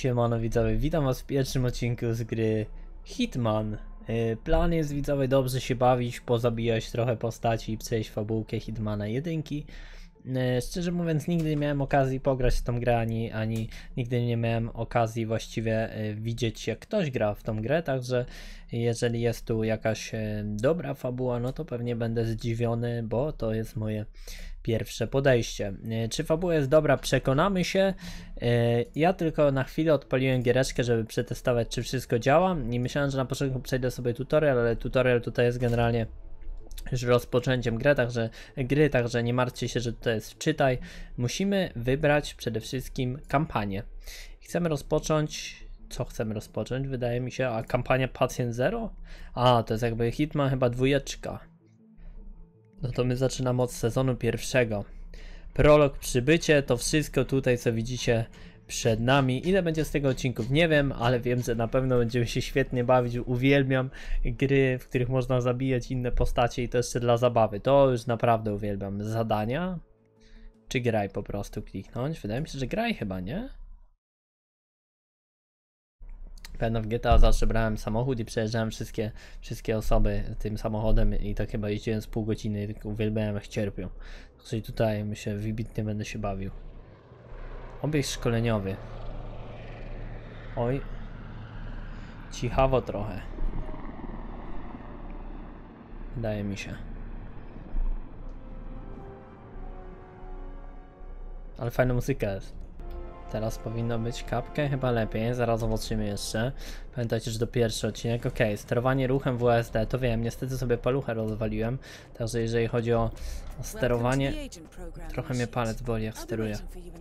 Siemano widzowie, witam was w pierwszym odcinku z gry Hitman. Plan jest widzowie dobrze się bawić, pozabijać trochę postaci i przejść fabułkę Hitmana 1. Szczerze mówiąc nigdy nie miałem okazji pograć w tą grę, ani nigdy nie miałem okazji właściwie widzieć jak ktoś gra w tą grę, także jeżeli jest tu jakaś dobra fabuła, no to pewnie będę zdziwiony, bo to jest moje pierwsze podejście. Czy fabuła jest dobra? Przekonamy się. Ja tylko na chwilę odpaliłem giereczkę, żeby przetestować, czy wszystko działa i myślałem, że na początku przejdę sobie tutorial, ale tutorial tutaj jest generalnie już rozpoczęciem gry, także nie martwcie się, że to jest wczytaj. Musimy wybrać przede wszystkim kampanię. Chcemy rozpocząć. Co chcemy rozpocząć? Wydaje mi się, a kampania Pacjent Zero? A, to jest jakby Hitman chyba 2. No to my zaczynamy od sezonu pierwszego. Prolog, przybycie, to wszystko tutaj co widzicie przed nami. Ile będzie z tego odcinków? Nie wiem, ale wiem, że na pewno będziemy się świetnie bawić. Uwielbiam gry, w których można zabijać inne postacie i to jeszcze dla zabawy. To już naprawdę uwielbiam. Zadania? Czy graj po prostu kliknąć? Wydaje mi się, że graj chyba, nie? Pewno w GTA zawsze brałem samochód i przejeżdżałem wszystkie osoby tym samochodem i tak chyba jeździłem z pół godziny i tak uwielbiałem jak cierpią. Czyli tutaj myślę, wybitnie będę się bawił. Obieg szkoleniowy. Oj. Cichawo trochę. Wydaje mi się. Ale fajna muzyka jest. Teraz powinno być kapkę, chyba lepiej, zaraz zobaczymy jeszcze. Pamiętajcie, że to pierwszy odcinek. Ok, sterowanie ruchem WSD, to wiem, niestety sobie paluchę rozwaliłem. Także jeżeli chodzi o sterowanie, trochę mnie palec boli jak steruję.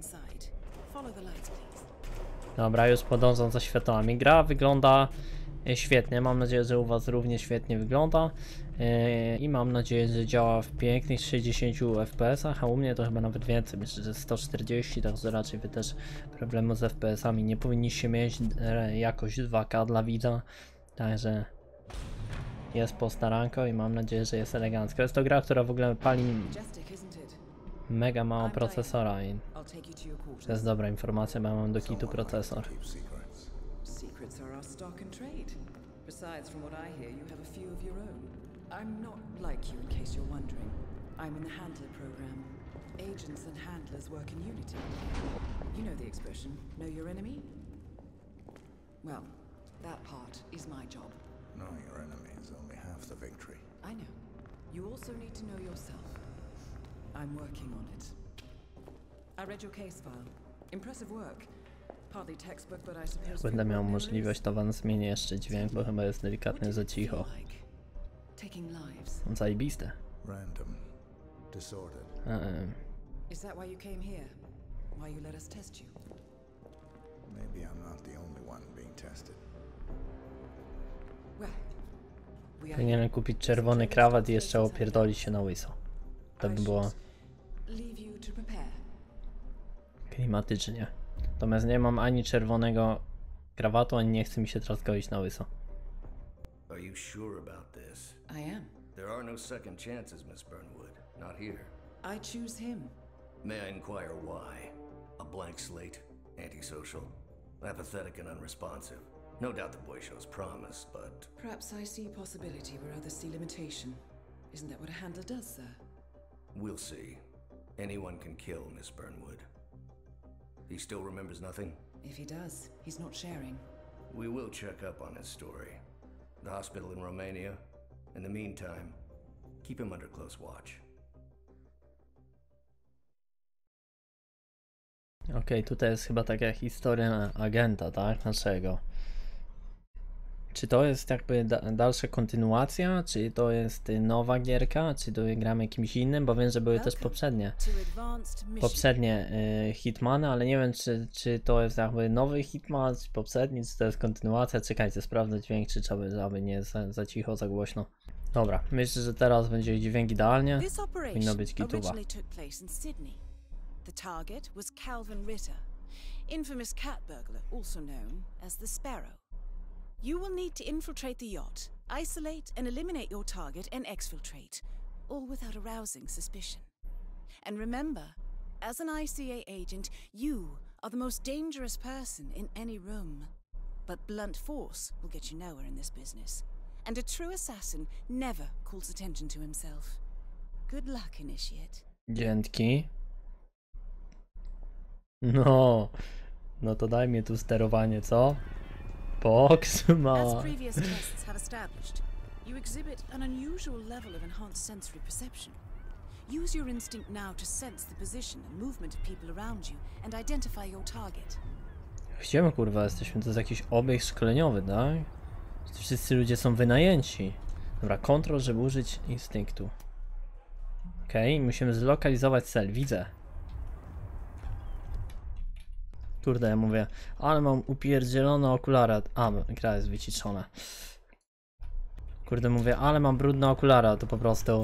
Dobra, już podążam za światłami. Gra wygląda świetnie, mam nadzieję, że u was równie świetnie wygląda. I mam nadzieję, że działa w pięknych 60 fps, a u mnie to chyba nawet więcej, myślę, że 140, także raczej wy też problemu z fps-ami nie powinniście mieć, jakość 2K dla widza, także jest postaranko i mam nadzieję, że jest elegancko. Jest to gra, która w ogóle pali mega mało procesora i to jest dobra informacja, bo ja mam do kitu procesor. Besides, from what I hear, you have a few of your own. I'm not like you, in case you're wondering. I'm in the Handler program. Agents and handlers work in unity. You know the expression, know your enemy? Well, that part is my job. Knowing your enemy is only half the victory. I know. You also need to know yourself. I'm working on it. I read your case file. Impressive work. Będę miał możliwość, to wam zmienię jeszcze dźwięk, bo chyba jest delikatnie za cicho. Zajebiste. Random. Disordered. Is that why you came here? Why you let us test you? Maybe I'm not the only one being tested. Powinienem kupić czerwony krawat i jeszcze opierdolić się na łyso. To by było klimatycznie. Natomiast nie mam ani czerwonego krawatu, ani nie chce mi się teraz goić na łyso. Are you sure about this? I am. There are no second chances, Miss Burnwood. Not here. I choose him. May I inquire why? A blank slate, antisocial, apathetic and unresponsive. No doubt the boy shows promise, but... Perhaps I see possibility where others see limitation. Isn't that what a handler does, sir? We'll see. Anyone can kill Miss Burnwood. He still remembers nothing? If he does, he's not sharing. We will check up on his story. The hospital in Romania. In the meantime, keep him under close watch. Okej, tutaj jest chyba taka historia agenta, tak? Naszego. Czy to jest jakby dalsza kontynuacja, czy to jest nowa gierka, czy to gramy jakimś innym, bo wiem, że były też poprzednie Hitmany, ale nie wiem, czy to jest jakby nowy Hitman, czy poprzedni, czy to jest kontynuacja. Czekajcie, sprawdzę dźwięk, czy aby nie jest za cicho, za głośno. Dobra, myślę, że teraz będzie dźwięk idealnie, powinno być gituwa. The target was Calvin Ritter, infamous cat burglar, also known as the Sparrow. You will need to infiltrate the yacht, isolate and eliminate your target, and exfiltrate, all without arousing suspicion. And remember, as an ICA agent, you are the most dangerous person in any room. But blunt force will get you nowhere in this business. And a true assassin never calls attention to himself. Good luck, Initiate. Dzięki. No to daj mi tu sterowanie, co? Box, As mała. previous tests have established, you exhibit an unusual level of enhanced sensory perception. Use your instinct now to sense the position and movement of people around you and identify your target. Gdzie my kurwa jesteśmy? To jest jakiś obieg szkoleniowy, tak? Wszyscy ludzie są wynajęci. Dobra, kontrol, żeby użyć instynktu. Okej, musimy zlokalizować cel, widzę. Kurde, ja mówię, ale mam upierdzielone okulary. A, gra jest wyciszona. Kurde, mówię, ale mam brudne okulary, a to po prostu...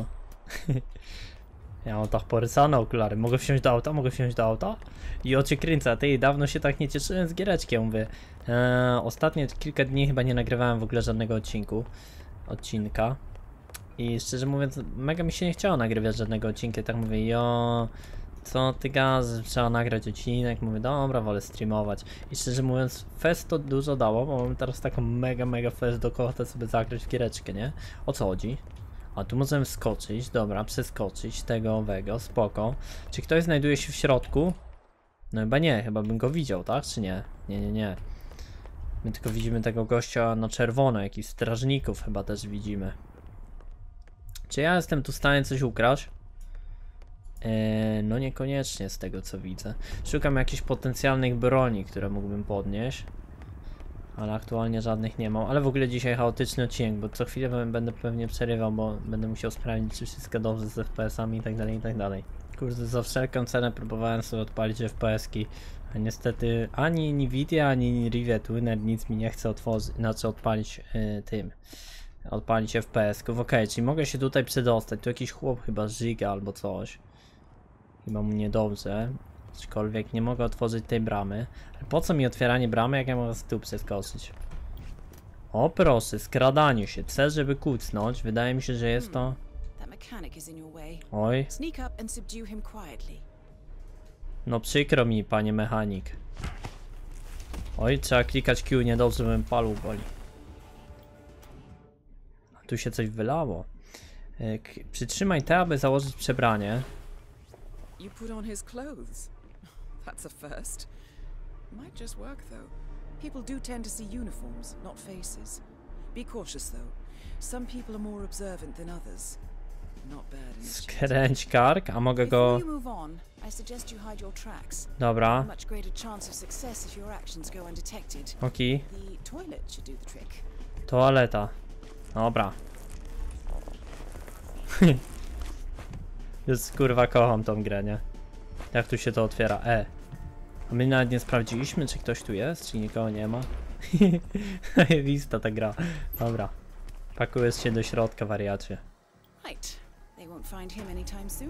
Ja mam tak porysane okulary. Mogę wsiąść do auta? Mogę wsiąść do auta? I oczy kręcę. Ty, dawno się tak nie cieszyłem z giereczki. Ja mówię, ostatnie kilka dni chyba nie nagrywałem w ogóle żadnego odcinka. I szczerze mówiąc, mega mi się nie chciało nagrywać żadnego odcinka. Tak mówię, co ty gaz, trzeba nagrać odcinek. Mówię, dobra, wolę streamować. I szczerze mówiąc, fest to dużo dało, bo mam teraz taką mega fest do kogo chcę sobie zagrać w giereczkę, nie? O co chodzi? A tu możemy skoczyć, dobra, przeskoczyć tego owego, spoko. Czy ktoś znajduje się w środku? No chyba nie, chyba bym go widział, tak? Czy nie? Nie. My tylko widzimy tego gościa na czerwono, jakichś strażników chyba też widzimy. Czy ja jestem tu w stanie coś ukraść? No niekoniecznie z tego co widzę. Szukam jakichś potencjalnych broni, które mógłbym podnieść. Ale aktualnie żadnych nie mam. Ale w ogóle dzisiaj chaotyczny odcinek, bo co chwilę będę pewnie przerywał, bo będę musiał sprawdzić, czy wszystko dobrze z FPS-ami i tak dalej. Kurde, za wszelką cenę próbowałem sobie odpalić FPS-ki. A niestety ani Nvidia, ani Rivet Tuner nic mi nie chce otworzyć, znaczy odpalić odpalić FPS-ków. Okej, czyli mogę się tutaj przedostać. Tu jakiś chłop chyba żyga albo coś. Chyba mu niedobrze. Aczkolwiek nie mogę otworzyć tej bramy. Ale po co mi otwieranie bramy, jak ja mogę z tyłu przeskoczyć? O proszę, skradanie się. C, żeby kucnąć. Wydaje mi się, że jest to... Oj. No przykro mi, panie mechanik. Oj, trzeba klikać Q, niedobrze, bym paluł boli. A tu się coś wylało. Przytrzymaj T, aby założyć przebranie. You put on his clothes. That's a first. Might just work though. People do tend to see uniforms, not faces. Be cautious though. Some people are more observant than others. Not bad. Skręć kark, a mogę go... Before you move on, I suggest you hide your tracks. Dobra. Much greater chance of success if your actions go undetected. Okej. The toilet should do the trick. Toaleta. Dobra. Już kurwa kocham tą grę, nie? Jak tu się to otwiera? A my nawet nie sprawdziliśmy, czy ktoś tu jest, czy nikogo nie ma. Zajebista ta gra. Dobra. Pakujesz się do środka, wariacie. Right. They won't find him anytime soon.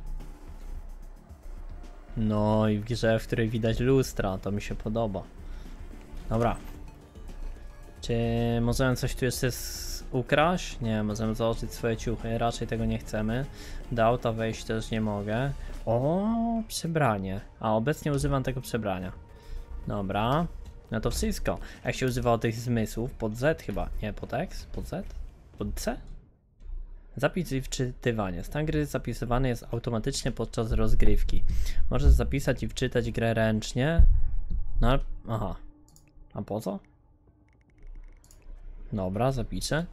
No i w grze, w której widać lustra, to mi się podoba. Dobra. Czy możemy coś tu jeszcze ukraść? Nie, możemy założyć swoje ciuchy, raczej tego nie chcemy. Do auta wejść też nie mogę. O, przebranie. A obecnie używam tego przebrania. Dobra. No to wszystko. Jak się używa tych zmysłów? Pod Z chyba. Nie, pod X? Pod Z? Pod C? Zapis i wczytywanie. Stan gry zapisywany jest automatycznie podczas rozgrywki. Możesz zapisać i wczytać grę ręcznie. No, aha. A po co? Dobra, zapiszę.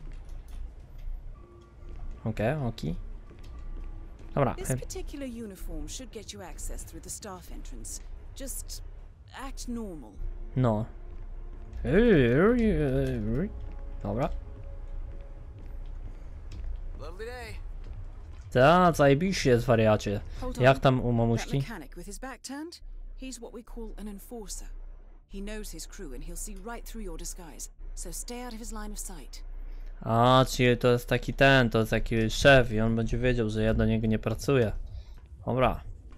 Okej. Dobra. This particular uniform should get you access through the staff entrance. Just act normal. No. Dobra. Lovely day. Ta, zajebiście jest, wariacie. Hold on. Jak tam u That mamuśki? mechanic with his back turned, he's what we call an enforcer. He knows his crew and he'll see right through your disguise. So stay out of his line of sight. A, czyli to jest taki to jest taki szef i on będzie wiedział, że ja do niego nie pracuję. Dobra.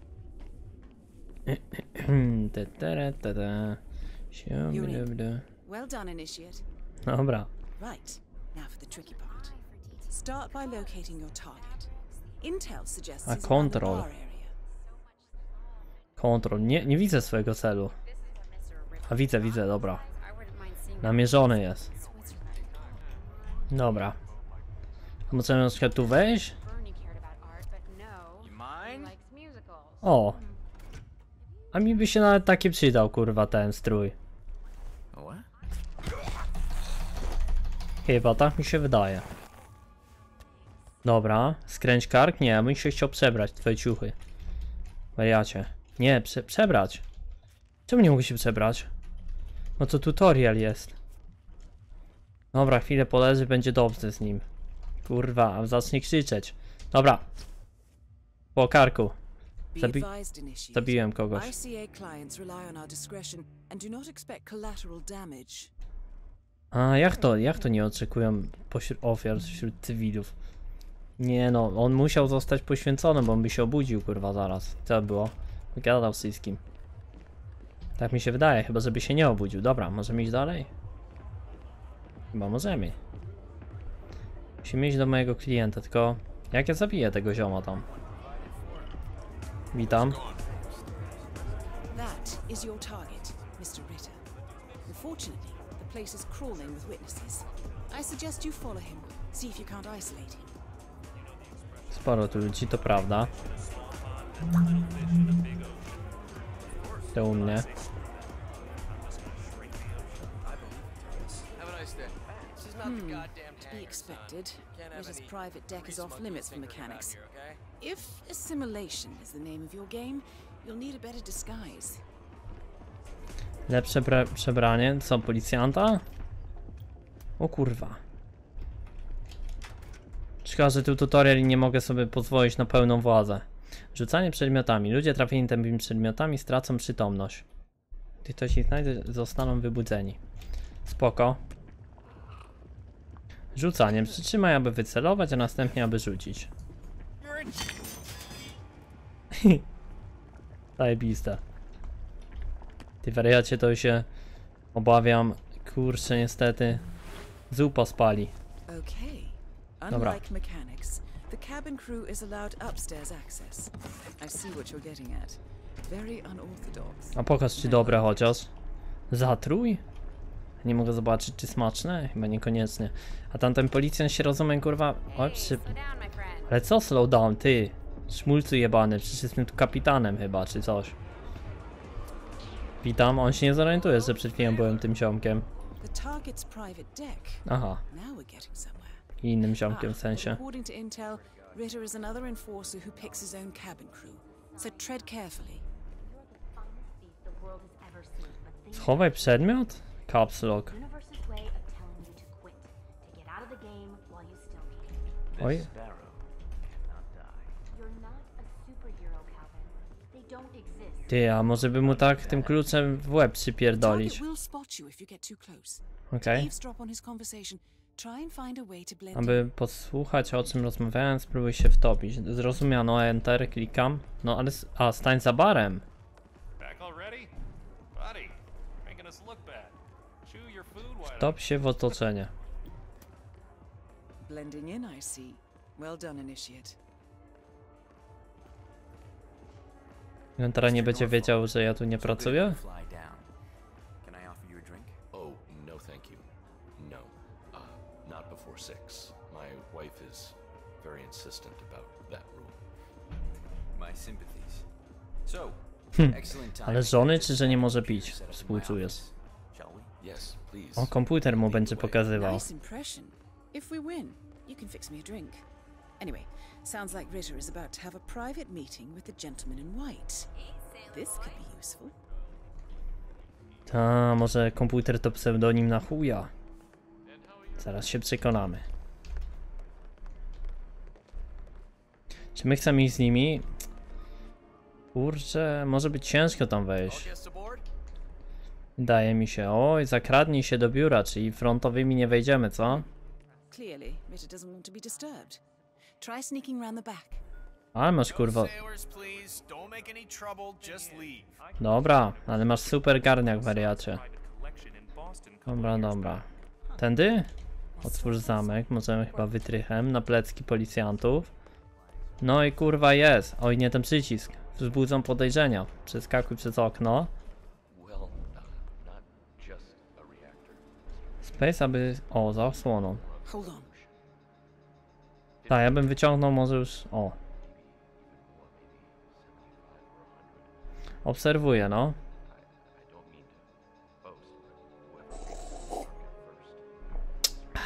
Well done, Initiate. Dobra. Right, now for the tricky part. Start by locating your target. Intel suggests A he's around the control. bar area. Kontrol. Nie widzę swojego celu. A widzę, dobra. Namierzony jest. Dobra. A możemy na przykład tu wejść? O. A mi by się nawet taki przydał, kurwa, ten strój. Chyba tak mi się wydaje. Dobra, skręć kark? Nie, ja bym się chciał przebrać, twoje ciuchy. Wariacie. Nie, przebrać. Czemu nie mogę się przebrać? No to tutorial jest. Dobra, chwilę poleży, będzie dobrze z nim. Kurwa, zacznie krzyczeć. Dobra. Po karku. Zabiłem kogoś. A jak to nie oczekują ofiar wśród cywilów? Nie no, on musiał zostać poświęcony, bo on by się obudził, kurwa, zaraz. Co było? Gadał z wszystkim. Tak mi się wydaje, chyba żeby się nie obudził. Dobra, możemy iść dalej? Chyba możemy. Musimy iść do mojego klienta, tylko jak ja zabiję tego zioma tam? Witam. That is your target, Mr. Ritter. Unfortunately, the place is crawling with witnesses. I suggest you follow him, see if you can't isolate him. Sporo tu ludzi, to prawda. To u mnie. To be expected. Ritter's private deck is off limits for mechanics. If assimilation is the name of your game, you'll need a better disguise. Lepsze przebranie, co, policjanta? O kurwa. Szkoda, że tu tutorial i nie mogę sobie pozwolić na pełną władzę. Rzucanie przedmiotami. Ludzie trafieni tymi przedmiotami stracą przytomność. Gdy ktoś ich znajdzie, zostaną wybudzeni. Spoko. Rzucaniem. Przytrzymaj, aby wycelować, a następnie aby rzucić. Zajebiste. Ty wariacie, to się obawiam. Kurczę, niestety. Zupa spali. Okay. Unlike mechanics, the cabin crew is allowed upstairs access. I see what you're getting at. Very unorthodox. A pokaż, czy dobre chociaż. Zatrój? Nie mogę zobaczyć, czy smaczne? Chyba niekoniecznie. A tamten policjant się rozumie, kurwa. O, ale co slow down, ty? Szmulcu jebany, przecież jestem tu kapitanem chyba, czy coś. Witam, on się nie zorientuje, że przed chwilą byłem tym ziomkiem. Aha. I innym ziomkiem w sensie. According to intel, Ritter is another enforcer who picks his own cabin crew. So tread carefully. Schowaj przedmiot? Caps lock. Oj. Ty, a może by mu tak tym kluczem w łeb przypierdolić? Okej. Aby posłuchać, o czym rozmawiałem, spróbuj się wtopić. Zrozumiano, enter, klikam. No ale... A, stań za barem. Wtop się w otoczenie. Blending in, I see. Well done, Initiate. On teraz nie będzie wiedział, że ja tu nie pracuję? Oh, no thank you. No. Not before 6. My wife is very insistent about that rule. My sympathies. So, excellent time. Ale żony, czy że nie może pić? Współczuję. Yes, please. O, komputer mu będzie pokazywał. Nice impression. If we win, you can fix me a drink. Anyway, sounds like Ritter is about to have a private meeting with the gentleman in white. This could be useful. Ta, może komputer to pseudonim na chuja. Zaraz się przekonamy. Czy my chcemy iść z nimi? Kurczę, może być ciężko tam wejść. Wydaje mi się. Oj, zakradnij się do biura, czyli frontowymi nie wejdziemy, co? Clearly, Ritter doesn't want to be disturbed. Try sneaking round the back. Ale masz kurwa... Dobra, ale masz super garniak, wariacie. Dobra, dobra. Tędy? Otwórz zamek, możemy chyba wytrychem na plecki policjantów. No i kurwa jest. Oj, nie ten przycisk. wzbudzą podejrzenia. Przeskakuj przez okno. Well, not just a reactor. Space, aby... O, za osłoną. Hold on. Tak, ja bym wyciągnął może już... O. Obserwuję, no. I don't mean to boast, but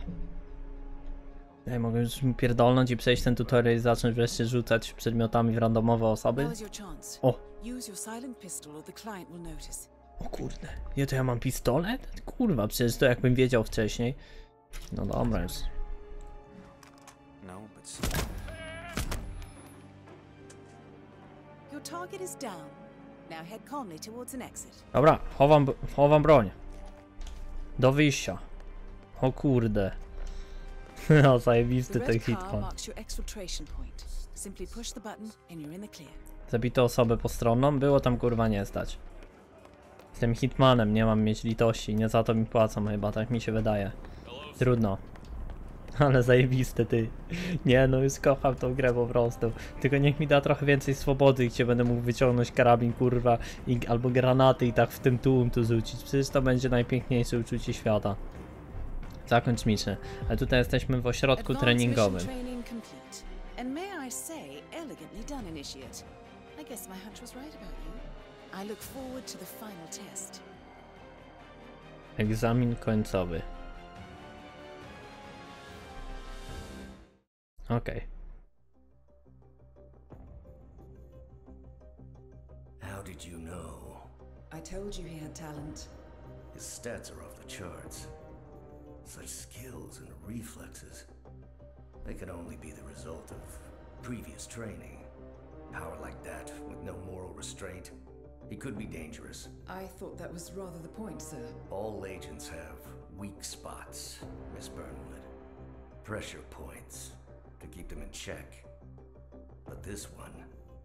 Ja mogę już mu pierdolnąć i przejść ten tutorial i zacząć wreszcie rzucać przedmiotami w randomowe osoby. Now is your chance. O. Use your silent pistol or the client will notice. O kurde. Nie, to ja mam pistolet? Kurwa, przecież to jakbym wiedział wcześniej. No dobra już. No, but Your target is down. Now head calmly towards an exit. Dobra, chowam broń. Do wyjścia. O kurde. No zajebisty The ten red car hitman. marks your exfiltration point. Simply push the button and you're in the clear. Zabito osobę postronną, było tam kurwa nie stać. Jestem hitmanem, nie mam mieć litości, nie za to mi płacą chyba, tak mi się wydaje. Trudno. Ale zajebiste ty. Nie no, już kocham tą grę po prostu. Tylko niech mi da trochę więcej swobody, gdzie będę mógł wyciągnąć karabin kurwa albo granaty i tak w tym tłum tu rzucić. Przecież to będzie najpiękniejsze uczucie świata. Zakończ misję. Ale tutaj jesteśmy w ośrodku Advanced treningowym. mission training complete. And may I say, elegantly done, Initiate. I guess my hunch was right about you. I look forward to the final test. Egzamin końcowy. Okej. How did you know? I told you he had talent. His stats are off the charts. Such skills and reflexes. They can only be the result of previous training. Power like that, with no moral restraint. He could be dangerous. I thought that was rather the point, sir. All agents have weak spots, Miss Burnwood. Pressure points to keep them in check. But this one...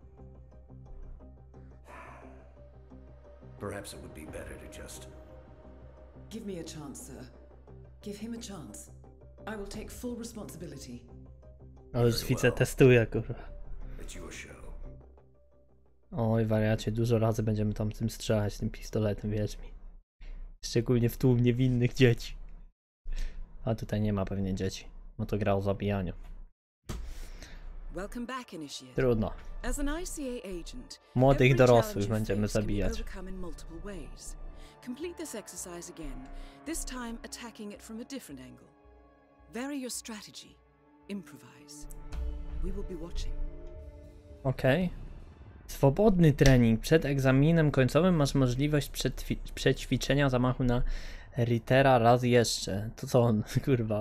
Perhaps it would be better to just... Give me a chance, sir. Give him a chance. I will take full responsibility. O, już widzę, testuję kurwa. It's your show. Oj wariacie, dużo razy będziemy tam tym strzelać, tym pistoletem, wierz mi. Szczególnie w tłum niewinnych dzieci. A tutaj nie ma pewnie dzieci, bo to gra o zabijaniu. Welcome back, Initiate. Trudno. As an ICA agent, Młodych every dorosłych challenge you będziemy face can be zabijać. overcome in multiple ways. Complete this exercise again, this time attacking it from a different angle. Vary your strategy. Improvise. We will be watching. Okej. Swobodny trening. Przed egzaminem końcowym masz możliwość przećwiczenia zamachu na Rittera raz jeszcze. To co on, kurwa,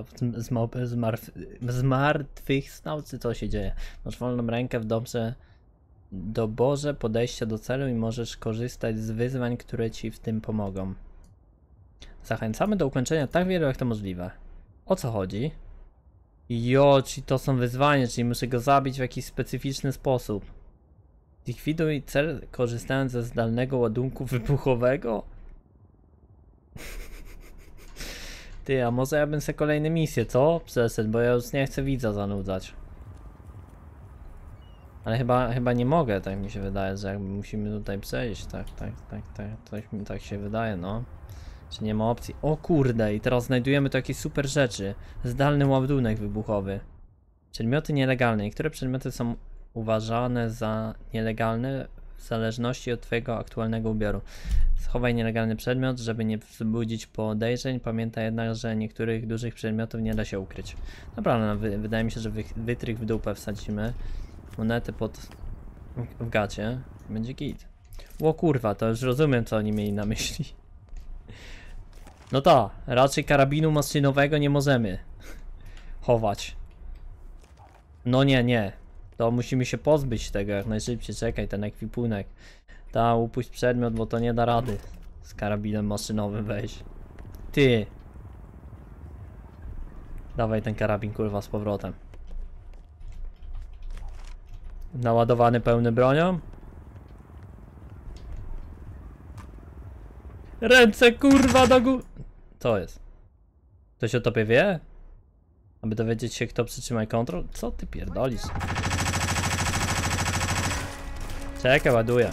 zmartwychwstał, czy co się dzieje? Masz wolną rękę w doborze podejścia do celu i możesz korzystać z wyzwań, które ci w tym pomogą. Zachęcamy do ukończenia tak wielu jak to możliwe. O co chodzi? Jo, czyli to są wyzwania, czyli muszę go zabić w jakiś specyficzny sposób. Likwiduj cel korzystając ze zdalnego ładunku wybuchowego? Ty, a może ja bym sobie kolejne misje, co? Przeszedł, bo ja już nie chcę widza zanudzać. Ale chyba nie mogę, tak mi się wydaje, że jakby musimy tutaj przejść, tak się wydaje, no. Czy nie ma opcji? O kurde, i teraz znajdujemy tu jakieś super rzeczy. Zdalny ładunek wybuchowy. Przedmioty nielegalne. Niektóre przedmioty są uważane za nielegalne w zależności od twojego aktualnego ubioru. Schowaj nielegalny przedmiot, żeby nie wzbudzić podejrzeń. Pamiętaj jednak, że niektórych dużych przedmiotów nie da się ukryć. Dobra, no, wydaje mi się, że wytrych w dupę wsadzimy. Monety w gacie. Będzie git. Ło kurwa, to już rozumiem, co oni mieli na myśli. No to, raczej karabinu maszynowego nie możemy chować. No nie. To musimy się pozbyć tego jak najszybciej. Czekaj, ten ekwipunek. Upuść przedmiot, bo to nie da rady z karabinem maszynowym wejść. Ty. Dawaj ten karabin kurwa z powrotem. Naładowany pełny bronią. Ręce kurwa do góry. Co jest? Ktoś o tobie wie? Aby dowiedzieć się, kto przytrzyma kontrol? Co ty pierdolisz? Czekaj, ładuję.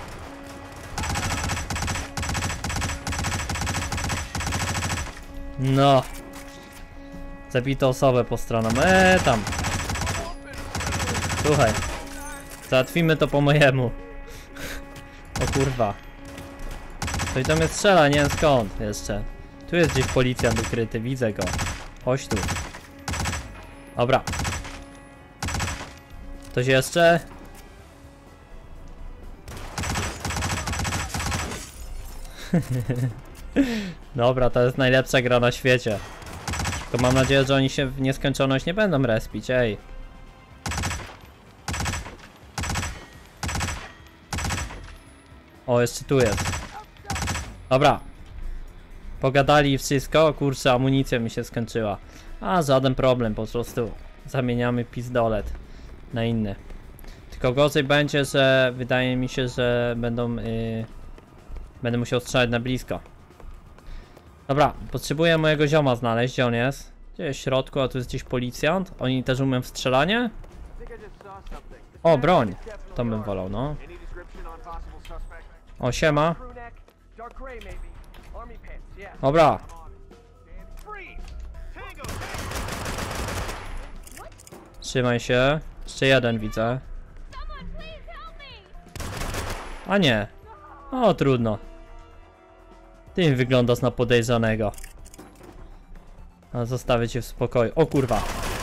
No. Zabito osobę po stronom. Tam. Słuchaj. Załatwimy to po mojemu. O kurwa. Ktoś do mnie strzela, nie wiem skąd jeszcze. Tu jest gdzieś policjant ukryty, widzę go. Chodź tu. Dobra. Ktoś jeszcze? Dobra, to jest najlepsza gra na świecie. Tylko mam nadzieję, że oni się w nieskończoność nie będą respić, ej. O, jeszcze tu jest. Dobra. Pogadali i wszystko. Kurczę, amunicja mi się skończyła. A, żaden problem, po prostu zamieniamy pizdolet na inny. Tylko gorzej będzie, że wydaje mi się, że będę musiał strzelać na blisko. Dobra, potrzebuję mojego zioma znaleźć, gdzie on jest. Gdzie jest w środku, a tu jest gdzieś policjant. Oni też umieją w strzelanie? O, broń. To bym wolał, no. O, siema. Dobra. Trzymaj się. Jeszcze jeden widzę. A nie. O, trudno. Ty wyglądasz na podejrzanego. A zostawię cię w spokoju. O kurwa.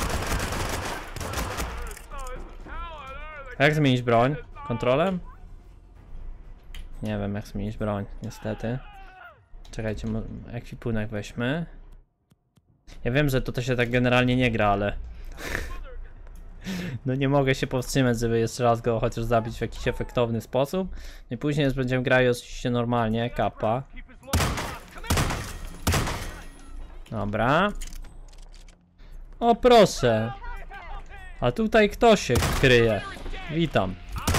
Jak zmienić broń? Kontrolem? Nie wiem jak zmienić broń, niestety. Czekajcie, ekwipunek weźmy. Ja wiem, że to się tak generalnie nie gra, ale... No nie mogę się powstrzymać, żeby jeszcze raz go chociaż zabić w jakiś efektowny sposób. No i później już będziemy grali oczywiście normalnie, kappa. Dobra. O proszę. A tutaj kto się kryje? Witam.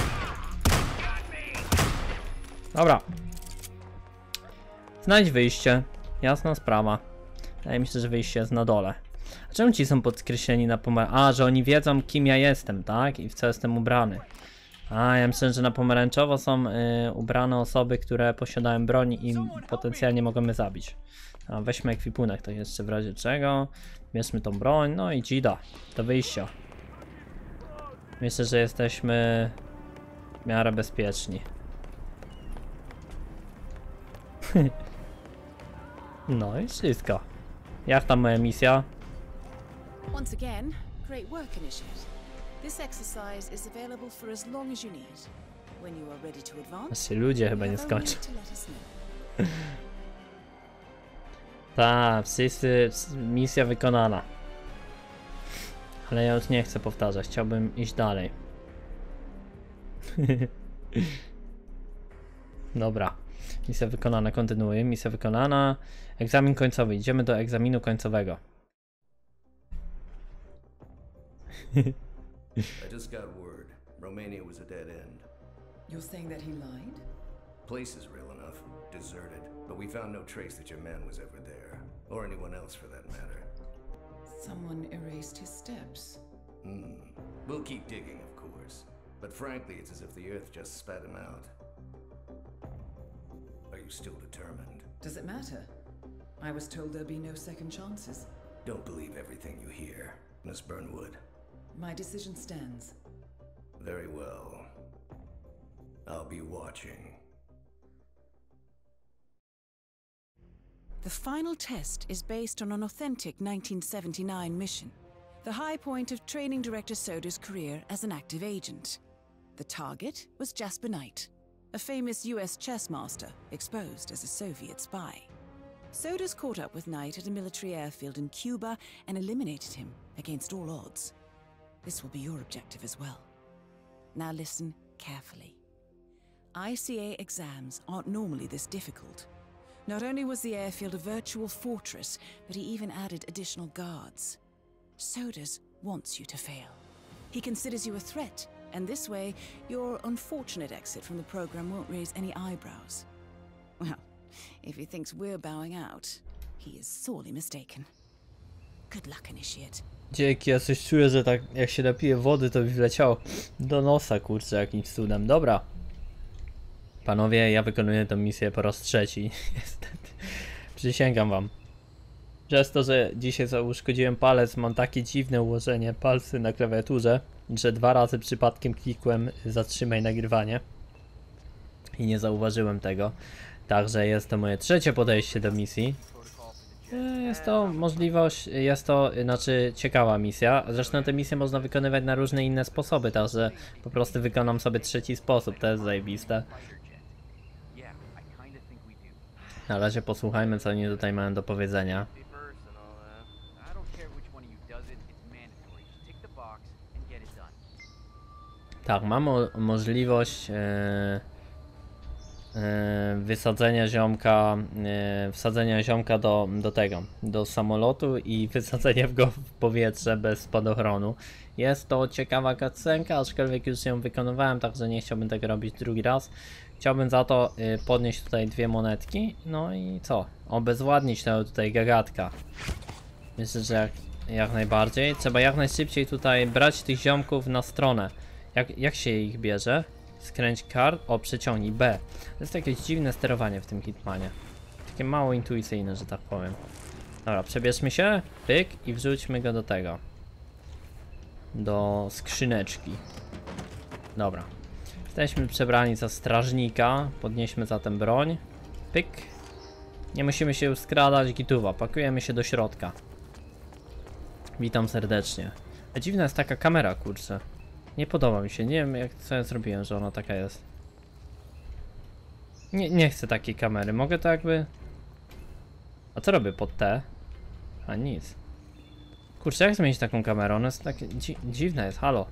Dobra. Znajdź wyjście. Jasna sprawa. Wydaje mi się, że wyjście jest na dole. A czemu ci są podkreśleni na pomarańczowo? A, że oni wiedzą kim ja jestem, tak? I w co jestem ubrany. A, ja myślę, że na pomarańczowo są ubrane osoby, które posiadają broń i potencjalnie mogą mnie zabić. A, weźmy ekwipunek, to jeszcze w razie czego. Bierzmy tą broń, no i dzida. Do wyjścia. Myślę, że jesteśmy w miarę bezpieczni. No i wszystko. Jak tam moja misja? Once again, great work, Initiate. This exercise is available for as long as you need. When you are ready to advance, Jeszcze ludzie chyba nie you have only skończą. to let us know. Tak, wszyscy, misja wykonana. Ale ja już nie chcę powtarzać, chciałbym iść dalej. Dobra, misja wykonana, kontynuuję, misja wykonana. Egzamin końcowy, idziemy do egzaminu końcowego. I just got word. Romania was a dead end. You're saying that he lied? Place is real enough. Deserted. But we found no trace that your man was ever there. Or anyone else for that matter. Someone erased his steps. We'll keep digging, of course. But frankly, it's as if the Earth just spat him out. Are you still determined? Does it matter? I was told there'd be no second chances. Don't believe everything you hear, Miss Burnwood. My decision stands. Very well. I'll be watching. The final test is based on an authentic 1979 mission, the high point of training director Soda's career as an active agent. The target was Jasper Knight, a famous US chess master exposed as a Soviet spy. Soda's caught up with Knight at a military airfield in Cuba and eliminated him against all odds. This will be your objective as well. Now listen carefully. ICA exams aren't normally this difficult. Not only was the airfield a virtual fortress, but he even added additional guards. Sodas wants you to fail. He considers you a threat, and this way, your unfortunate exit from the program won't raise any eyebrows. Well, if he thinks we're bowing out, he is sorely mistaken. Good luck, Initiate. Dzięki, ja coś czuję, że tak jak się napije wody, to mi wleciało do nosa, kurczę, jakimś cudem. Dobra. Panowie, ja wykonuję tę misję po raz trzeci, niestety. Przysięgam wam. Przez to, że dzisiaj uszkodziłem palec, mam takie dziwne ułożenie palcy na klawiaturze, że 2 razy przypadkiem klikłem zatrzymaj nagrywanie i nie zauważyłem tego. Także jest to moje trzecie podejście do misji. Jest to możliwość, znaczy ciekawa misja. Zresztą te misje można wykonywać na różne inne sposoby, także po prostu wykonam sobie trzeci sposób, to jest zajebiste. Na razie posłuchajmy, co oni tutaj mają do powiedzenia. Tak, mam możliwość wysadzenia ziomka, wsadzenia ziomka do samolotu i wysadzenia go w powietrze bez spadochronu. Jest to ciekawa cutscenka, aczkolwiek już ją wykonywałem, także nie chciałbym tego robić drugi raz. Chciałbym za to podnieść tutaj 2 monetki, no i co? Obezwładnić tę tutaj gagatka. Myślę, że jak najbardziej. Trzeba jak najszybciej tutaj brać tych ziomków na stronę. Jak się ich bierze? Skręć kart, o przyciągnij B. To jest jakieś dziwne sterowanie w tym Hitmanie. Takie mało intuicyjne, że tak powiem. Dobra, przebierzmy się, pyk i wrzućmy go do tego. Do skrzyneczki. Dobra. Jesteśmy przebrani za strażnika. Podnieśmy zatem broń. Pyk. Nie musimy się już skradać, gituwa. Pakujemy się do środka. Witam serdecznie. A dziwna jest taka kamera, kurczę. Nie podoba mi się, nie wiem co ja zrobiłem, że ona taka jest. Nie chcę takiej kamery, mogę to jakby... A co robię pod T? A nic. Kurczę, jak zmienić taką kamerę? Ona jest takie dziwna jest, halo.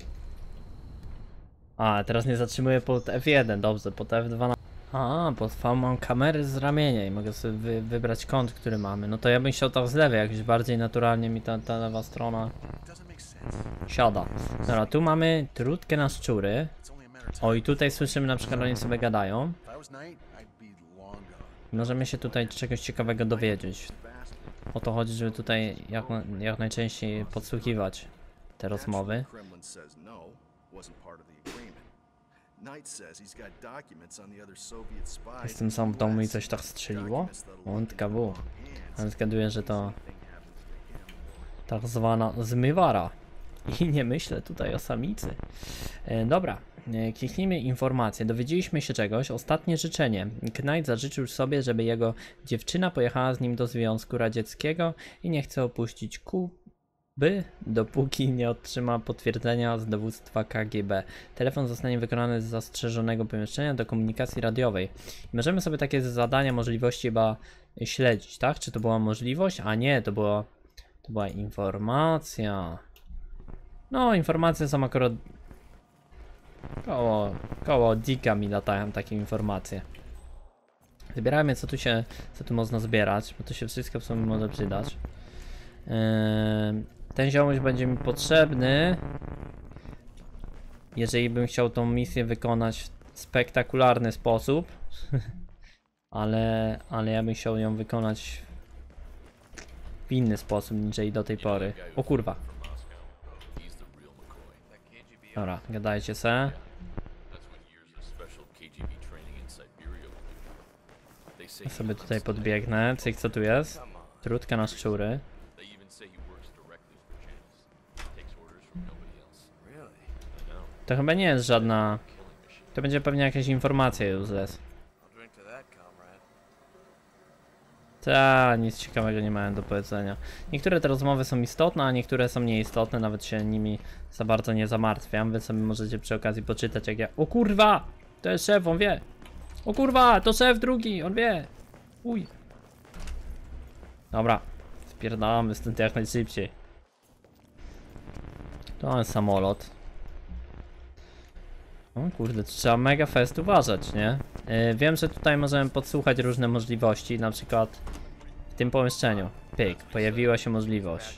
A, teraz nie zatrzymuję pod F1, dobrze, pod F12. A, pod V mam kamery z ramienia i mogę sobie wybrać kąt, który mamy. No to ja bym chciał tak z lewej, jakoś bardziej naturalnie mi ta lewa strona siada. Dobra, tu mamy trutkę na szczury. O, i tutaj słyszymy na przykład, oni sobie gadają. Możemy się tutaj czegoś ciekawego dowiedzieć. O to chodzi, żeby tutaj jak najczęściej podsłuchiwać te rozmowy. Jestem sam w domu i coś tak strzeliło? Łądka W. Ale zgaduję, że to tak zwana zmywara. I nie myślę tutaj o samicy. Dobra, kliknijmy informację. Dowiedzieliśmy się czegoś. Ostatnie życzenie. Knight zażyczył sobie, żeby jego dziewczyna pojechała z nim do Związku Radzieckiego i nie chce opuścić Kuby, dopóki nie otrzyma potwierdzenia z dowództwa KGB. Telefon zostanie wykonany z zastrzeżonego pomieszczenia do komunikacji radiowej. I możemy sobie takie zadania, możliwości chyba śledzić, tak? Czy to była możliwość? A nie, to była informacja. No, informacje są akurat... Koło Dicka mi latają takie informacje. Zbierajmy co tu można zbierać, bo to się wszystko w sumie może przydać. Ten ziomuś będzie mi potrzebny, jeżeli bym chciał tą misję wykonać w spektakularny sposób. ale ja bym chciał ją wykonać w inny sposób niż do tej pory. O kurwa. Dobra, gadajcie se. Ja sobie tutaj podbiegnę. Cyk, co tu jest? Trutka na szczury. To chyba nie jest żadna... To będzie pewnie jakaś informacja useless. Ta, nic ciekawego nie mają do powiedzenia. Niektóre te rozmowy są istotne, a niektóre są nieistotne, nawet się nimi za bardzo nie zamartwiam. Wy sobie możecie przy okazji poczytać, jak ja... O kurwa! To jest szef, on wie! O kurwa! To szef drugi, on wie! Uj! Dobra, spierdalamy stąd jak najszybciej. To jest samolot. O kurde, trzeba mega fest uważać, nie? Wiem, że tutaj możemy podsłuchać różne możliwości, na przykład w tym pomieszczeniu. Pyk, pojawiła się możliwość.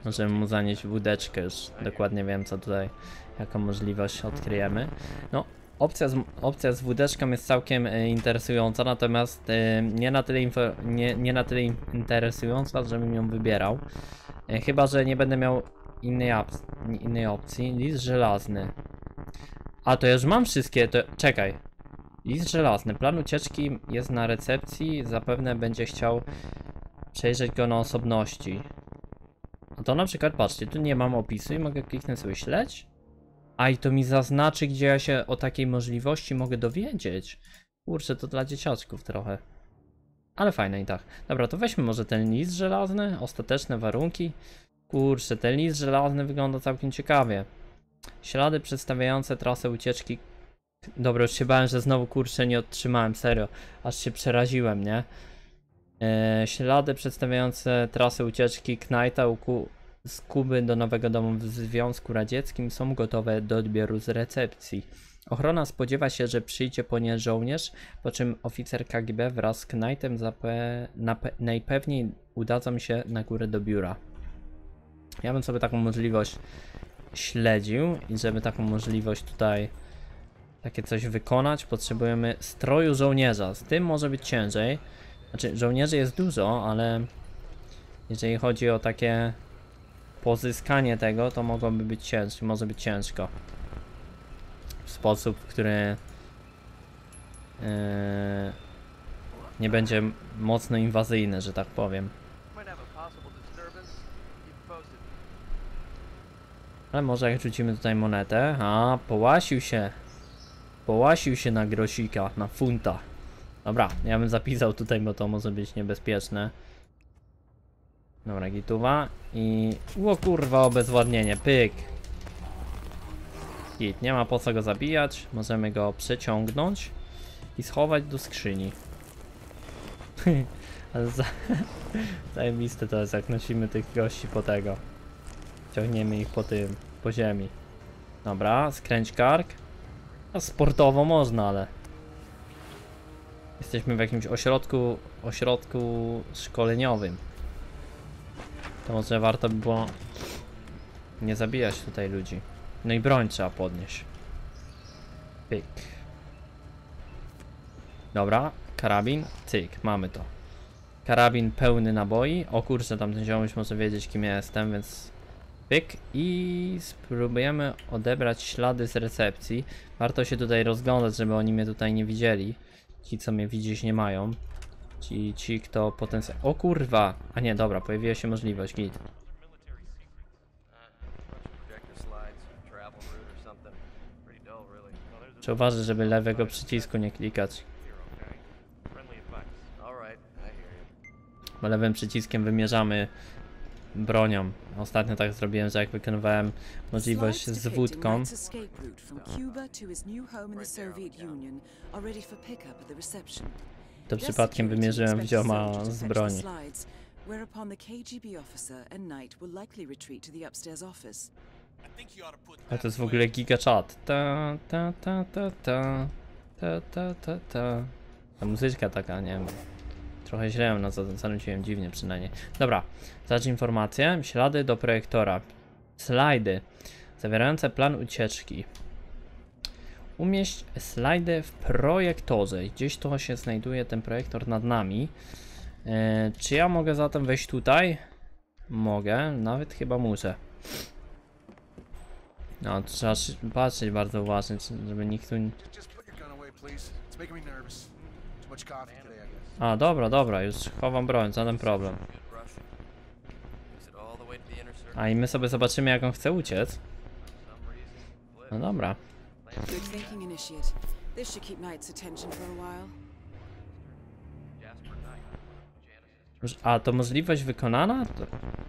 Możemy mu zanieść wódeczkę, już dokładnie wiem co tutaj, jaką możliwość odkryjemy. No, opcja z wódeczką jest całkiem interesująca, natomiast nie na tyle interesująca, żebym ją wybierał. Chyba że nie będę miał innej opcji. List żelazny. A to już mam wszystkie, to czekaj. List żelazny. Plan ucieczki jest na recepcji, zapewne będzie chciał przejrzeć go na osobności. A to na przykład, patrzcie, tu nie mam opisu i mogę kliknąć sobie śledź. A i to mi zaznaczy, gdzie ja się o takiej możliwości mogę dowiedzieć. Kurczę, to dla dzieciaczków trochę. Ale fajne i tak. Dobra, to weźmy może ten list żelazny, ostateczne warunki. Kurczę, ten list żelazny wygląda całkiem ciekawie. Ślady przedstawiające trasę ucieczki. Dobra, już się bałem, że znowu kurczę nie otrzymałem, serio. Aż się przeraziłem, nie? Ślady przedstawiające trasę ucieczki Knighta z Kuby do nowego domu w Związku Radzieckim są gotowe do odbioru z recepcji. Ochrona spodziewa się, że przyjdzie po nie żołnierz, po czym oficer KGB wraz z Knightem najpewniej udadzą się na górę do biura. Ja bym sobie taką możliwość śledził i żeby taką możliwość tutaj takie coś wykonać, potrzebujemy stroju żołnierza. Z tym może być ciężej. Znaczy, żołnierzy jest dużo, ale jeżeli chodzi o takie pozyskanie tego, to mogłoby być ciężko, może być ciężko. W sposób, który nie będzie mocno inwazyjny, że tak powiem. Ale może jak rzucimy tutaj monetę. A, połasił się na grosika, na funta. Dobra, ja bym zapisał tutaj, bo to może być niebezpieczne. Dobra, gituwa i... O kurwa, obezwładnienie, pyk. Git, nie ma po co go zabijać. Możemy go przeciągnąć i schować do skrzyni. Ale zajebiste to jest, jak nosimy tych gości po tego. Ciągniemy ich po ziemi. Dobra, skręć kark. No, sportowo można, ale... Jesteśmy w jakimś ośrodku szkoleniowym. To może warto by było nie zabijać tutaj ludzi. No i broń trzeba podnieść. Pyk. Dobra, karabin, cyk, mamy to. Karabin pełny naboi. O kurczę, tamten ziomuś może wiedzieć, kim ja jestem, więc pyk. I spróbujemy odebrać ślady z recepcji. Warto się tutaj rozglądać, żeby oni mnie tutaj nie widzieli. Ci, co mnie widzieć nie mają. Ci kto potencjalnie... O kurwa! A nie, dobra, pojawiła się możliwość, git. Trzeba uważać, żeby lewego przycisku nie klikać. Bo lewym przyciskiem wymierzamy bronią. Ostatnio tak zrobiłem, że jak wykonywałem możliwość z wódką, to przypadkiem wymierzyłem w zioma z broni. A to jest w ogóle giga chat. Ta muzyczka taka, nie wiem. Trochę źle ją zanuciłem, dziwnie przynajmniej. Dobra, zacznij informację. Ślady do projektora. Slajdy zawierające plan ucieczki. Umieść slajdy w projektorze. Gdzieś to się znajduje ten projektor nad nami. Czy ja mogę zatem wejść tutaj? Mogę, nawet chyba muszę. No, trzeba patrzeć bardzo uważnie, żeby nikt tu... A, dobra, już chowam broń, żaden problem. A i my sobie zobaczymy, jak on chce uciec. No dobra. A, to możliwość wykonana? To...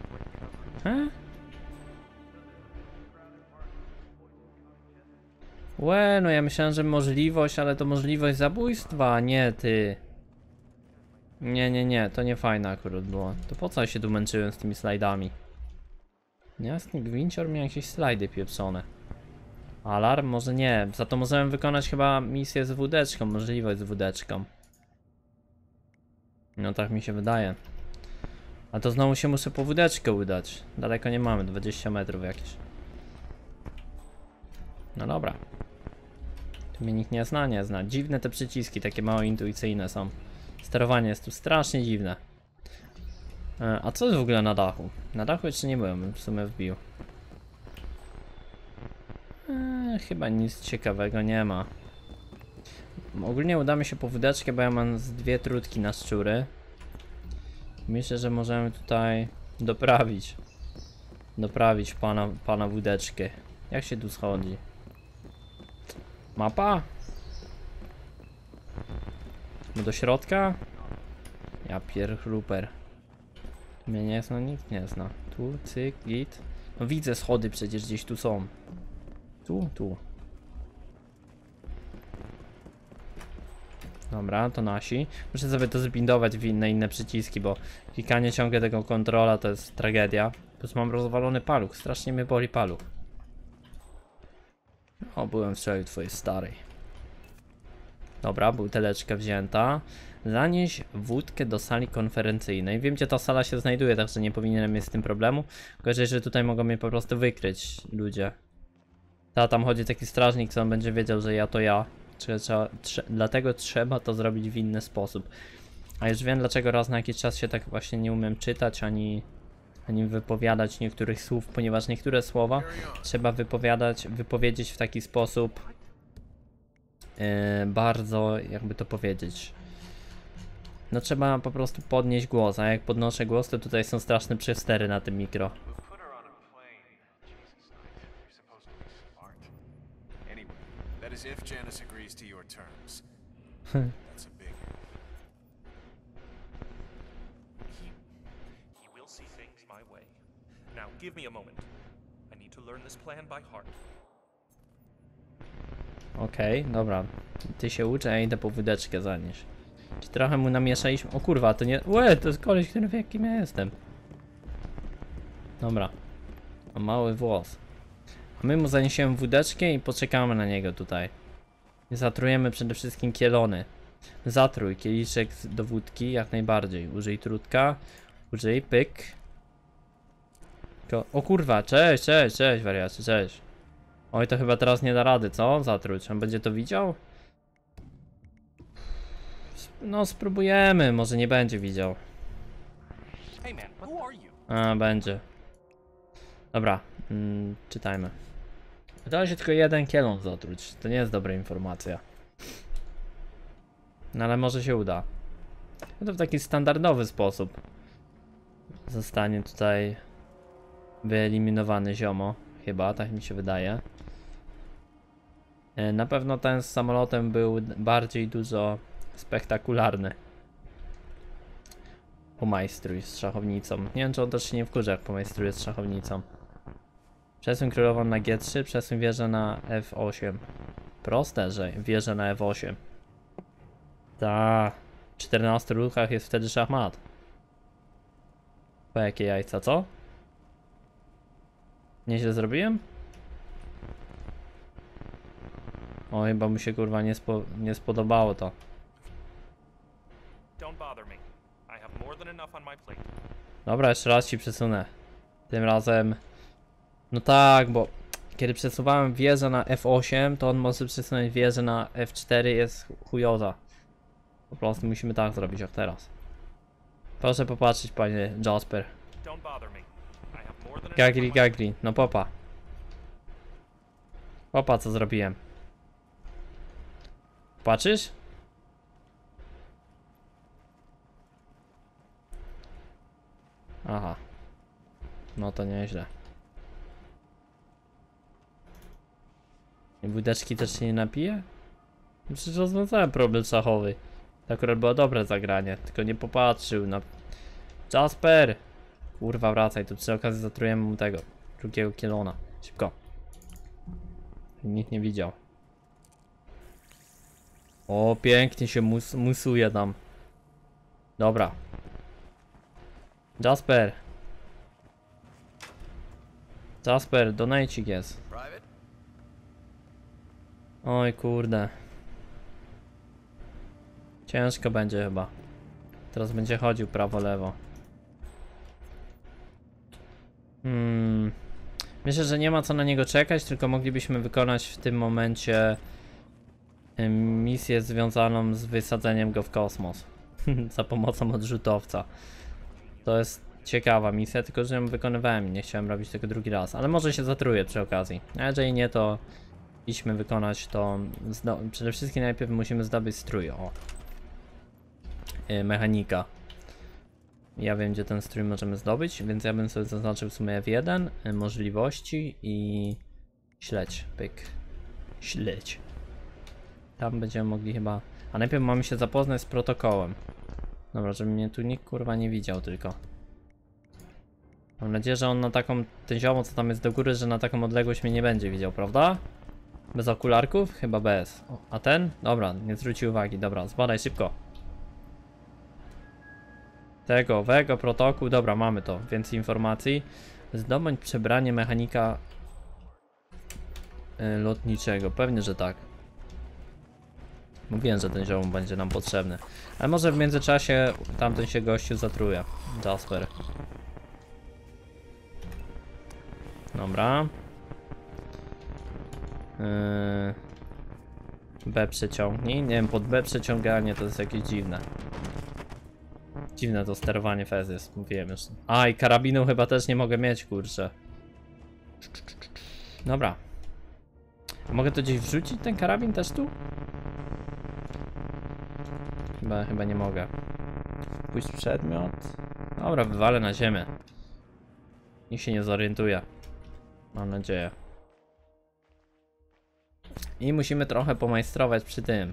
Łe, no ja myślałem, że możliwość, ale to możliwość zabójstwa, nie ty. Nie, to nie fajne akurat było. To po co ja się tu męczyłem z tymi slajdami? Jasny gwincior miał jakieś slajdy pieprzone. Alarm? Może nie. Za to możemy wykonać chyba misję z wódeczką, możliwość z wódeczką. No tak mi się wydaje. A to znowu się muszę po wódeczkę udać. Daleko nie mamy, 20 metrów jakieś. No dobra. Tu mnie nikt nie zna. Dziwne te przyciski, takie mało intuicyjne są. Sterowanie jest tu strasznie dziwne. A co jest w ogóle na dachu? Na dachu jeszcze nie byłem, w sumie wbił. Chyba nic ciekawego nie ma. Ogólnie uda mi się po wódeczkę, bo ja mam z 2 trutki na szczury. Myślę, że możemy tutaj doprawić pana wódeczkę. Jak się tu schodzi? Mapa? No do środka? Ja pierchruper. Mnie nie zna, nikt nie zna. Tu, cyk, git. No widzę schody, przecież gdzieś tu są. Tu. Dobra, to nasi. Muszę sobie to zbindować w inne przyciski, bo klikanie ciągle tego kontrola to jest tragedia. Plus mam rozwalony paluch, strasznie mnie boli paluch. O, byłem wczoraj u twojej starej. Dobra, buteleczka wzięta. Zanieś wódkę do sali konferencyjnej. Wiem, gdzie ta sala się znajduje, także nie powinienem mieć z tym problemu. Gorzej, że tutaj mogą mnie po prostu wykryć ludzie. Tam chodzi taki strażnik, co on będzie wiedział, że ja to ja. Dlatego trzeba to zrobić w inny sposób. A już wiem, dlaczego raz na jakiś czas się tak właśnie nie umiem czytać, ani wypowiadać niektórych słów, ponieważ niektóre słowa trzeba wypowiedzieć w taki sposób bardzo, jakby to powiedzieć. No trzeba po prostu podnieść głos, a jak podnoszę głos, to tutaj są straszne przestery na tym mikro. Okej, dobra. Ty się uczy, a ja idę po wódeczkę zanieść. Czy trochę mu namieszaliśmy? O kurwa, to nie... to jest koleś, który wie, jakim ja jestem. Dobra. Ma mały włos. A my mu zaniesiemy wódeczkę i poczekamy na niego tutaj. Zatrujemy przede wszystkim kielony. Zatrój kieliszek do wódki jak najbardziej. Użyj trutka. Użyj, pyk. O kurwa, cześć wariacie, cześć. Oj, to chyba teraz nie da rady, co? Zatruć. On będzie to widział? No, spróbujemy, może nie będzie widział. A, będzie. Dobra, czytajmy. Udało się tylko jeden kielon zatruć. To nie jest dobra informacja. No ale może się uda. No to w taki standardowy sposób zostanie tutaj wyeliminowany ziomo. Chyba, tak mi się wydaje. Na pewno ten z samolotem był bardziej dużo spektakularny. Pomajstruj z szachownicą. Nie wiem, czy on też się nie wkurza, jak pomajstruje z szachownicą. Przesuń królową na G3, przesuń wieżę na F8. Proste, że wieżę na F8. Ta, w 14 ruchach jest wtedy szachmat. Po jakie jajca, co? Nieźle zrobiłem? O, chyba mu się kurwa nie spodobało to. Dobra, jeszcze raz ci przesunę. Tym razem... No tak, bo kiedy przesuwałem wieżę na F8, to on może przesunąć wieżę na F4, jest chujoza. Po prostu musimy tak zrobić jak teraz. Proszę popatrzeć, panie Jasper. Gagri, no popa. Popa, co zrobiłem. Patrzysz? Aha. No to nieźle. I wódeczki też się nie napije? Przecież rozwiązałem problem szachowy. To akurat było dobre zagranie, tylko nie popatrzył na... Jasper! Kurwa, wracaj, tu przy okazji zatrujemy mu tego drugiego kielona. Szybko. Nikt nie widział. O, pięknie się musuje tam. Dobra. Jasper. Jasper, donajcik jest. Oj kurde. Ciężko będzie chyba. Teraz będzie chodził prawo, lewo. Myślę, że nie ma co na niego czekać, tylko moglibyśmy wykonać w tym momencie misję związaną z wysadzeniem go w kosmos za pomocą odrzutowca. To jest ciekawa misja, tylko że ją wykonywałem i nie chciałem robić tego drugi raz, ale może się zatruję przy okazji. A jeżeli nie, to idźmy wykonać to. Przede wszystkim najpierw musimy zdobyć strój. O. Mechanika. Ja wiem, gdzie ten strój możemy zdobyć, więc ja bym sobie zaznaczył w sumie F1, możliwości i śledź, pyk, śledź. Tam będziemy mogli chyba, a najpierw mamy się zapoznać z protokołem. Dobra, żeby mnie tu nikt kurwa nie widział tylko. Mam nadzieję, że on na taką, ten ziomo co tam jest do góry, że na taką odległość mnie nie będzie widział, prawda? Bez okularków? Chyba bez. O, a ten? Dobra, nie zwróci uwagi, dobra, zbadaj szybko. Wego protokół, dobra, mamy to, więcej informacji. Zdobądź przebranie mechanika lotniczego, pewnie, że tak. Mówiłem, że ten ziom będzie nam potrzebny. Ale może w międzyczasie tamten się gościu zatruje. Jasper. Dobra. B przeciągnij. Nie wiem, pod B przeciąganie to jest jakieś dziwne. Dziwne to sterowanie fez jest, mówiłem już. A i karabinu chyba też nie mogę mieć, kurczę. Dobra. A mogę to gdzieś wrzucić, ten karabin też tu? Chyba nie mogę. Wpuść przedmiot. Dobra, wywalę na ziemię. Nikt się nie zorientuje. Mam nadzieję. I musimy trochę pomajstrować przy tym.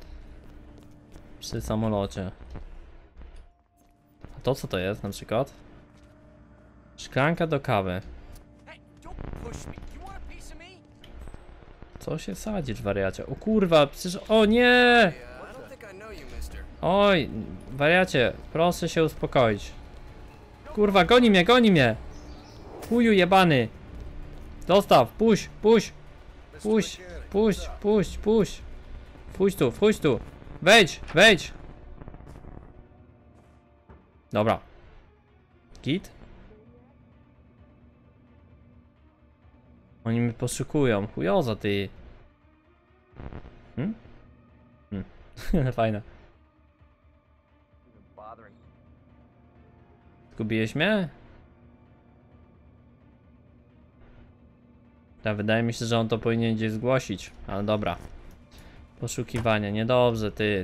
Przy samolocie. A to co to jest na przykład? Szklanka do kawy. Co się sadzisz, wariacie? O kurwa, przecież... O nie! Oj, wariacie, proszę się uspokoić. Kurwa, goni mnie! Chuju jebany! Dostaw, puść! Wchodź tu! Wejdź! Dobra. Git? Oni mnie poszukują, chujoza ty. Fajne. Zgubiłeś mnie? Tak, wydaje mi się, że on to powinien gdzieś zgłosić, ale dobra. Poszukiwania, niedobrze ty.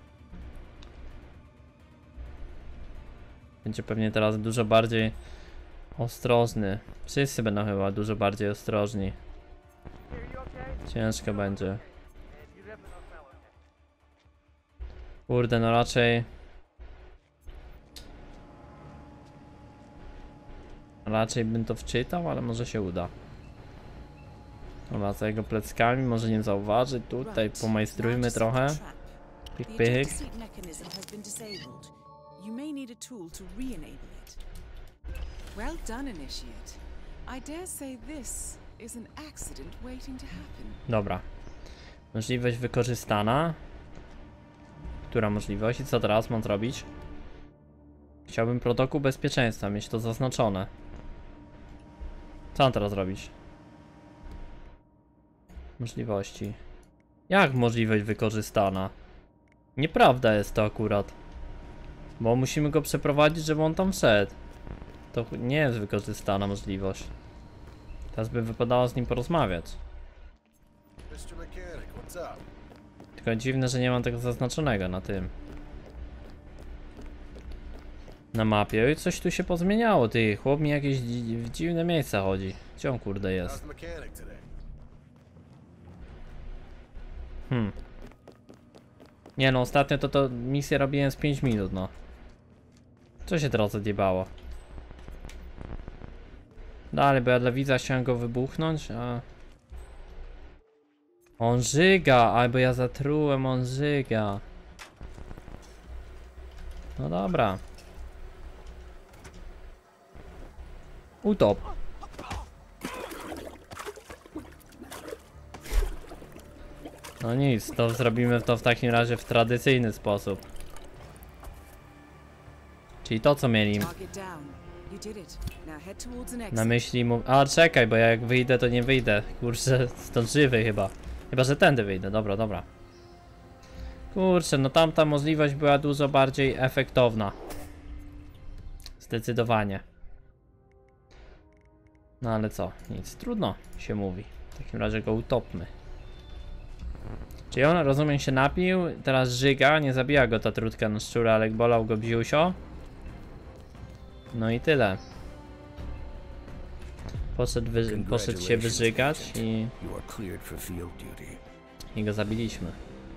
Będzie pewnie teraz dużo bardziej ostrożny. Wszyscy będą chyba dużo bardziej ostrożni. Ciężko będzie. Kurde, no raczej... Raczej bym to wczytał, ale może się uda. Dobra, za jego pleckami, może nie zauważy. Tutaj pomajstrujmy trochę. Pyk. You may need a tool to re-enable it. Well done, Initiate. I dare say this is an accident waiting to happen. Dobra. Możliwość wykorzystana. Która możliwość? I co teraz mam zrobić? Chciałbym protokół bezpieczeństwa, mieć to zaznaczone. Co mam teraz robić? Możliwości. Jak możliwość wykorzystana? Nieprawda jest to akurat. Bo musimy go przeprowadzić, żeby on tam wszedł. To nie jest wykorzystana możliwość. Teraz by wypadało z nim porozmawiać. Tylko dziwne, że nie mam tego zaznaczonego na tym. Na mapie. Oj, coś tu się pozmieniało, ty. Chłop mi jakieś w dziwne miejsca chodzi. Gdzie on kurde jest? Nie no, ostatnio to misję robiłem z 5 minut, no. Co się teraz odjebało? Dalej, bo ja dla widza chciałem go wybuchnąć, a... On żyga, albo ja zatrułem, on żyga. No dobra. Utop. No nic, to zrobimy to w takim razie w tradycyjny sposób. Czyli to co mieli. You did it. Now head towards an Na exit. myśli mu... A czekaj, bo ja jak wyjdę, to nie wyjdę. Kurczę, stąd żywy chyba. Chyba, że tędy wyjdę. Dobra, dobra. Kurczę, no tamta możliwość była dużo bardziej efektowna. Zdecydowanie. No ale co? Nic. Trudno się mówi. W takim razie go utopmy. Czyli on, rozumiem, się napił, teraz żyga, nie zabija go ta trutka na szczura, ale bolał go bziusio. No i tyle. Poszedł się wyżygać You are cleared for field duty. i go zabiliśmy.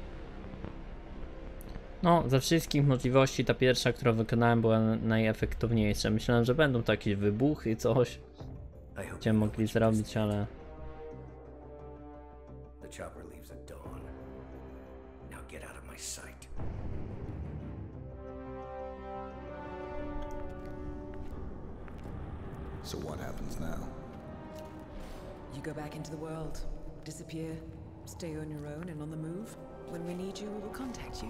No, ze wszystkich możliwości ta pierwsza, którą wykonałem, była najefektowniejsza. Myślałem, że będą to jakieś wybuchy i coś, I hope gdzie mogli zrobić, ale... the chopper leaves at dawn. Now get out of my sight. So what happens now? You go back into the world, disappear, stay on your own and on the move. When we need you, we will contact you.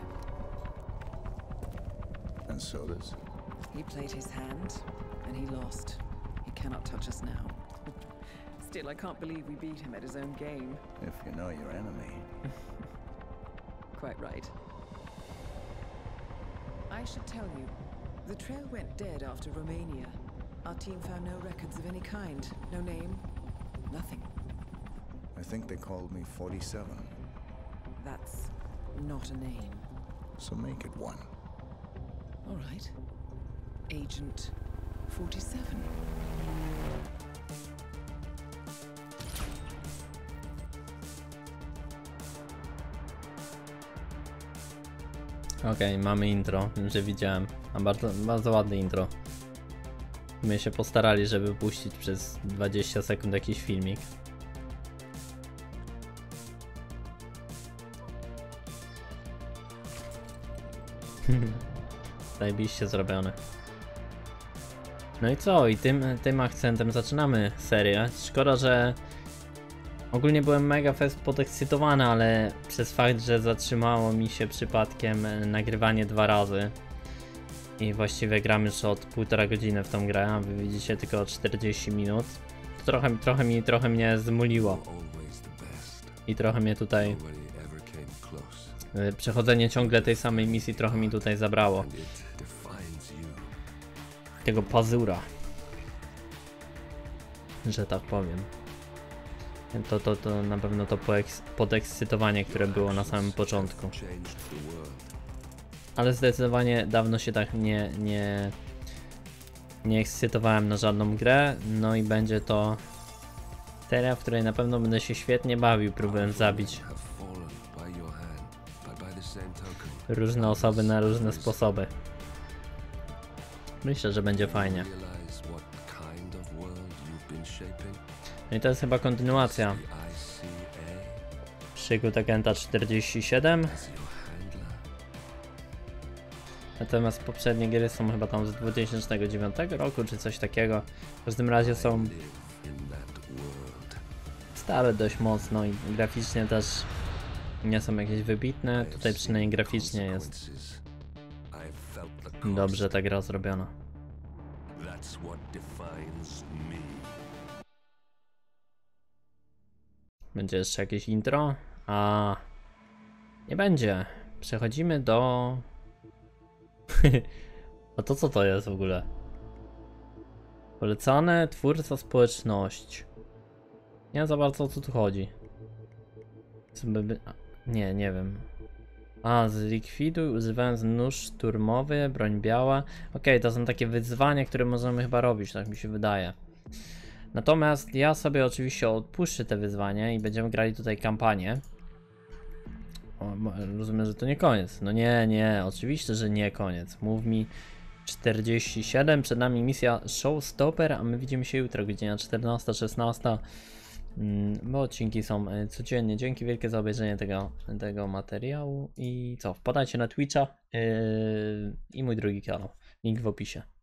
And Sodas? He played his hand, and he lost. He cannot touch us now. Still, I can't believe we beat him at his own game. If you know your enemy. Quite right. I should tell you, the trail went dead after Romania. Our team found no records of any kind. No name. Nothing. I think they called me 47. That's not a name. So make it one. All right. Agent 47. Okej, mamy intro, już je widziałem. A bardzo, bardzo ładne intro. My się postarali, żeby puścić przez 20 sekund jakiś filmik. Zajebiście zrobione. No i co? I tym akcentem zaczynamy serię. Szkoda, że ogólnie byłem mega podekscytowany, ale przez fakt, że zatrzymało mi się przypadkiem nagrywanie 2 razy i właściwie gram już od 1,5 godziny w tą grę, a wy widzicie tylko 40 minut, to trochę mnie zmuliło i trochę mnie tutaj przechodzenie ciągle tej samej misji trochę mi tutaj zabrało tego pazura, że tak powiem. To na pewno to podekscytowanie, które było na samym początku. Ale zdecydowanie dawno się tak nie ekscytowałem na żadną grę. No i będzie to seria, w której na pewno będę się świetnie bawił, próbując zabić różne osoby na różne sposoby. Myślę, że będzie fajnie. No i to jest chyba kontynuacja przygód Agenta 47. Natomiast poprzednie gry są chyba tam z 2009 roku czy coś takiego. W każdym razie są stare dość mocno i graficznie też nie są jakieś wybitne. Tutaj przynajmniej graficznie jest dobrze ta gra zrobiona. Będzie jeszcze jakieś intro? A nie będzie. Przechodzimy do... A to co to jest w ogóle? Polecane, twórca, społeczność. Nie wiem za bardzo o co tu chodzi. Nie wiem. A, zlikwiduj używając nóż szturmowy, broń biała. Okej, to są takie wyzwania, które możemy chyba robić, tak mi się wydaje. Natomiast ja sobie oczywiście odpuszczę te wyzwania i będziemy grali tutaj kampanię. O, rozumiem, że to nie koniec. No nie, oczywiście, że nie koniec. Mów mi 47, przed nami misja Showstopper, a my widzimy się jutro, godzina 14-16. Bo odcinki są codziennie. Dzięki wielkie za obejrzenie tego materiału i co, wpadajcie na Twitcha i mój drugi kanał. Link w opisie.